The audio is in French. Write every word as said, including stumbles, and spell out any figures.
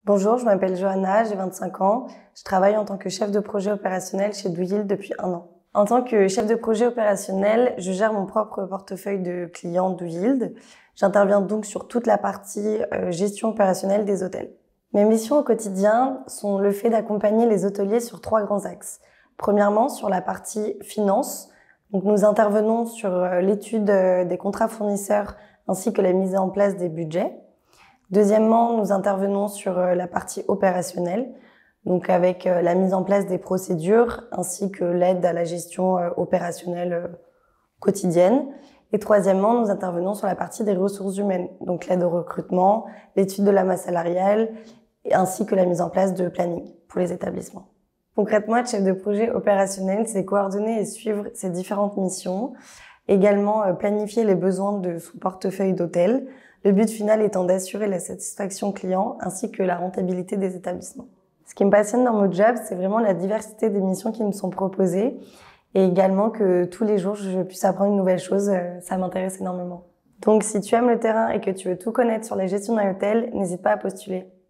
Bonjour, je m'appelle Johanna, j'ai vingt-cinq ans. Je travaille en tant que chef de projet opérationnel chez Douyil depuis un an. En tant que chef de projet opérationnel, je gère mon propre portefeuille de clients Douyil. J'interviens donc sur toute la partie euh, gestion opérationnelle des hôtels. Mes missions au quotidien sont le fait d'accompagner les hôteliers sur trois grands axes. Premièrement, sur la partie finance. Donc, nous intervenons sur euh, l'étude euh, des contrats fournisseurs ainsi que la mise en place des budgets. Deuxièmement, nous intervenons sur la partie opérationnelle, donc avec la mise en place des procédures ainsi que l'aide à la gestion opérationnelle quotidienne. Et troisièmement, nous intervenons sur la partie des ressources humaines, donc l'aide au recrutement, l'étude de la masse salariale ainsi que la mise en place de planning pour les établissements. Concrètement, être chef de projet opérationnel, c'est coordonner et suivre ces différentes missions, également planifier les besoins de son portefeuille d'hôtels, le but final étant d'assurer la satisfaction client ainsi que la rentabilité des établissements. Ce qui me passionne dans mon job, c'est vraiment la diversité des missions qui me sont proposées et également que tous les jours je puisse apprendre une nouvelle chose, ça m'intéresse énormément. Donc si tu aimes le terrain et que tu veux tout connaître sur la gestion d'un hôtel, n'hésite pas à postuler.